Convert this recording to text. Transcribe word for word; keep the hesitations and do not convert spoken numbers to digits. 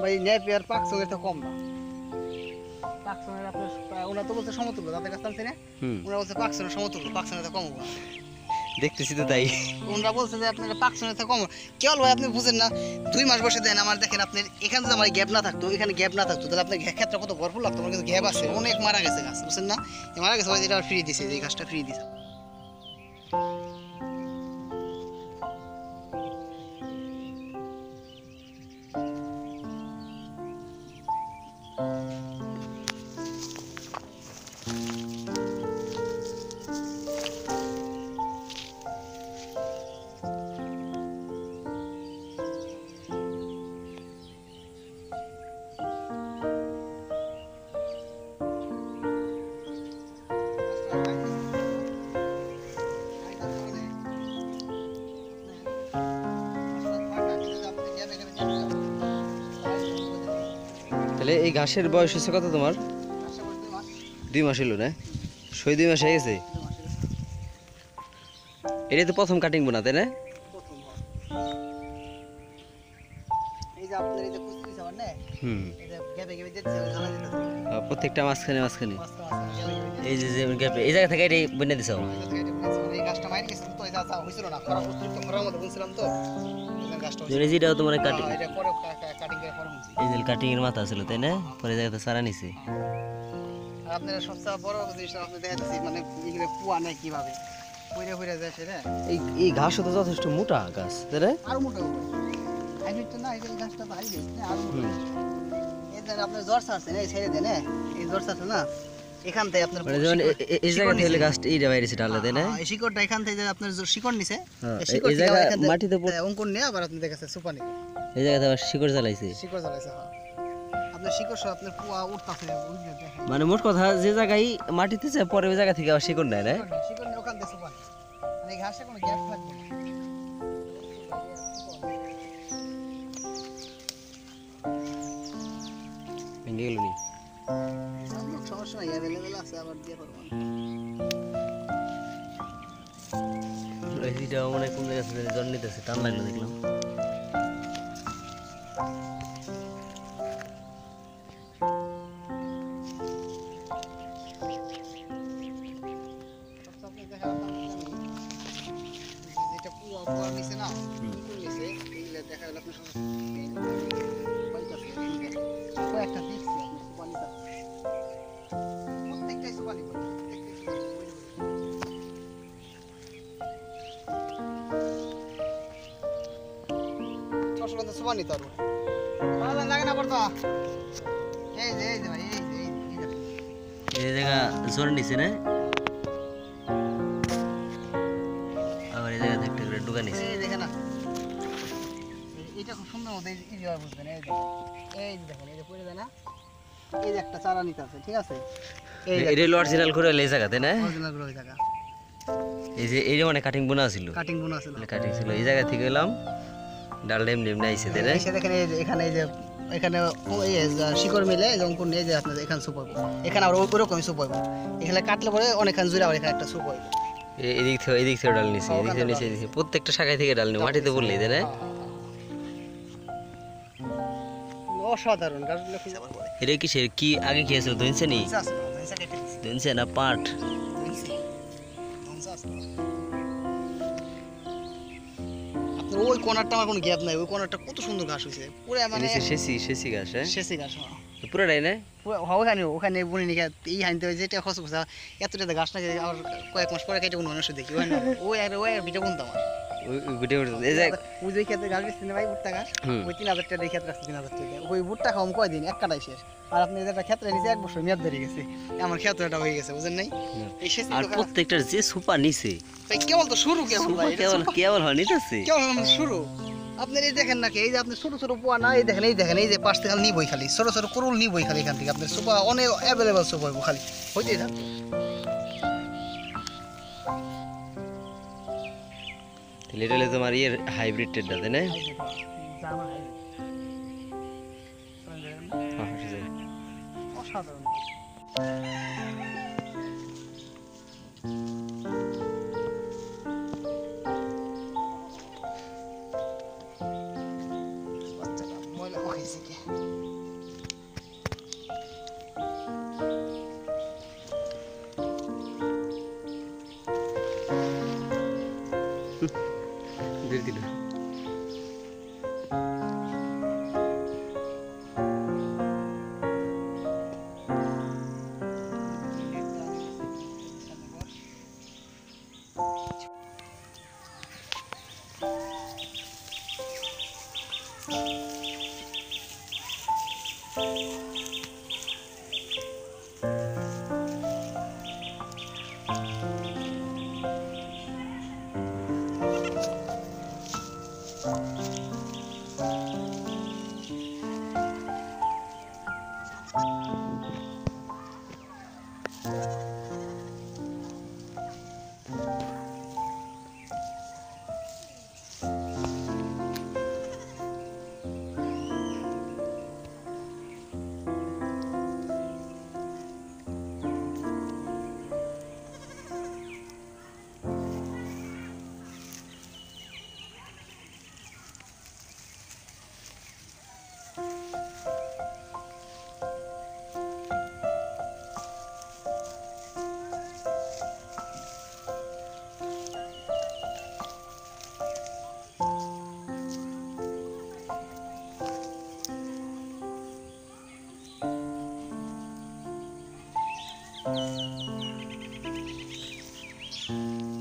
ভাই নেপিয়ার পাকসঙ্গের তো কম না। পাকসঙ্গের আপনার ওরা তো বলছে সমতুল্য, তাদের কাছে আনছি না, ওরা বলছে পাকসঙ্গের সমতুল্য, পাকসঙ্গের তো কম। দেখতেছি তো তাই, ওরা বলছে যে আপনার পাকসঙ্গের তো কম। কেবল ভাই আপনি বুঝেন না, দুই মাস বসে দেন আমার, দেখেন আপনার এখানে যদি আমার গ্যাপ না থাকতো, এখানে গ্যাপ না থাকতো, তাহলে আপনার ক্ষেত্রে কত ভরপুর লাগতো। আমার কিন্তু গ্যাপ আছে, অনেক মারা গেছে গাছ, বুঝছেন না, মারা গেছে। এটা ফ্রি দিছে, এই গাছটা ফ্রি দিছে। তাহলে এই ঘাসের বয়স হচ্ছে কত তোমার? দুই মাস হলো না? সই দুই মাস হয়ে গেছে। এটা তো প্রথম কাটিং বোনা, তাই না? প্রত্যেকটা মাঝখানে মাঝখানে এই যে গ্যাপে এই জায়গা থেকে এটাই বনে দিছো। যেটাও তোমার কাটিং, এই যে কাটিং এর মাথা ছিল, তাই না? পরে জায়গাতে সারা নিছে। আপনারা সবচেয়ে বড় জিনিসটা আপনি দেখাচ্ছি, মানে এখানে পুয়া নেই কিভাবে পইরে পইরে যায় সেটা। এই এই ঘাসও তো যথেষ্ট মোটা গাছ, তাই না? আরো মোটা হবে হাইব্রিড তো না, এই গাছটা তো হাইব্রিড না, আরো মোটা। এই যে আপনার জর্স আছে না, এই ছেড়ে দেন, এই জর্স আছে না, এখান থেকে আপনার মানে যেমন এই জায়গা থেকে গাছটা এইটা বাইরে সেটা আলাদা, তাই না? এই শিকড়টা এখান থেকে আপনার শিকড় নিছে, এই জায়গা মাটিতে অঙ্কুর নিয়ে আবার আপনি দেখাচ্ছে সুপা নিয়ে এই জায়গাতে আবার শিকড় জ্বালাইছে, শিকড় জ্বালাইছে। হ্যাঁ, আপনার শিকড় সহ আপনার পুয়া উঠতাছে। মানে মোট কথা যে জায়গায় মাটিতে যায় পরে ওই জায়গা থেকে আবার শিকড় নেয়, না? শিকড় নিয়ে ওখান থেকে সুপা, মানে ঘাসে কোনো গ্যাপ থাকবে না। ভেঙে গেল নি? সমস্যা নাই, অ্যাভেলেবেল আছে, আবার দিয়ে পারবো। এইটা মনে কোন জায়গা থেকে জল নিতেছে, টান লাগলো দেখলাম। যেটা পুয়া পুয়া নিছে না, নিছে এইগুলা দেখা গেল আপনার কয়েকটা দেখছি আপনি সুপানি তা প্রত্যেকটাই সুপানি বলে ছশো পঞ্চাশ সুপানি তো আরো ভালো লাগে না পড়তো। এই যে এই যে ভাই, এই যে এই জায়গা জোর নিছে না, আবার এই জায়গা থেকে একটা ঢুকা নিছে। এই দেখেন না, এইটা খুব সুন্দর মতো এই যে বুঝবেন। এই যে এই যে দেখেন, এই যে পড়ে যায় না, এই যে একটা চারা নিতে আছে, ঠিক আছে? এই এটা হলো অরিজিনাল করে এই জায়গা, তাই না? অরিজিনাল করে ওই জায়গা, এই যে এই যে মানে কাটিং বোনা ছিল, কাটিং বোনা ছিল, কাটিং ছিল এই জায়গা থেকে এলাম ডাল ডেম ডেম নাইছে, তাই না? এই দেখেন, এই যে এখানে, এই যে এখানে ওই শিকড় মিলে এই যে অঙ্কুর নিয়ে যে আপনাদের এখানে সুপ হবে, এখানে আবার ওরকমই সুপ হবে, এখানে কাটলে পরে অনেকখান জুড়ে আবার এখানে একটা সুপ হবে। এদিক থেকে এদিক থেকে ডাল নিছে, এদিক থেকে নিচে দিছে, প্রত্যেকটা শাখায় থেকে ডাল নিয়ে মাটিতে পড়লেই, তাই না? অসাধারণ গাছগুলো কি যাবার পরে এটা কি সে কি আগে কি আছে দইছে নি? দইছে না পাট? আপনার ওই কোণারটা আমার কোনো গ্যাপ নাই, ওই কোণারটা কত সুন্দর ঘাস হইছে পুরো, মানে শেষি শেষি ঘাস, হ্যাঁ শেষি ঘাস পুরোটাই না? পুরো ওখানে ওখানে বুনি নিয়ে এই হাইতে হয়েছে, এটা খসে খসা এতটা ঘাস না, আর কয়েক মাস পরে কেটে কোনো মানুষ দেখি ওই ওই আর ওই ভিটা বুনতো আমার ওই গুটে গুটে এই যে ওই যে ক্ষেত্রে গাছ বেচতেন ভাই, ভুট্টা গাছ, ওই তিন হাজার টাকা ক্ষেত্রে আসছে, তিন হাজার টাকা ওই ভুট্টা খাওয়াম কয়দিন, এক কাটাই শেষ। আর আপনি যেটা ক্ষেত্রে নিচে এক বছর মেয়াদ ধরে গেছে, আমার ক্ষেত্রটা হয়ে গেছে, বুঝেন নাই? আর প্রত্যেকটার যে সুপা নিছে কেবল তো শুরু, কেবল কেবল কেবল হয় নিতেছে, কেবল শুরু। আপনার এই দেখেন নাকি, এই যে আপনি ছোট ছোট পোয়া না, এই দেখেন, এই দেখেন, এই যে পাশ থেকে নিবই খালি ছোট ছোট করুল নিবই খালি, এখান থেকে আপনার সুপা অনেক অ্যাভেলেবল সুপা হইব খালি হইতেই থাকবে। তাহলে এটা হলো তোমার ইয়ের হাইব্রিড টেডটা, তাই না? অসাধারণ। ময়লা খাইছে কি Thank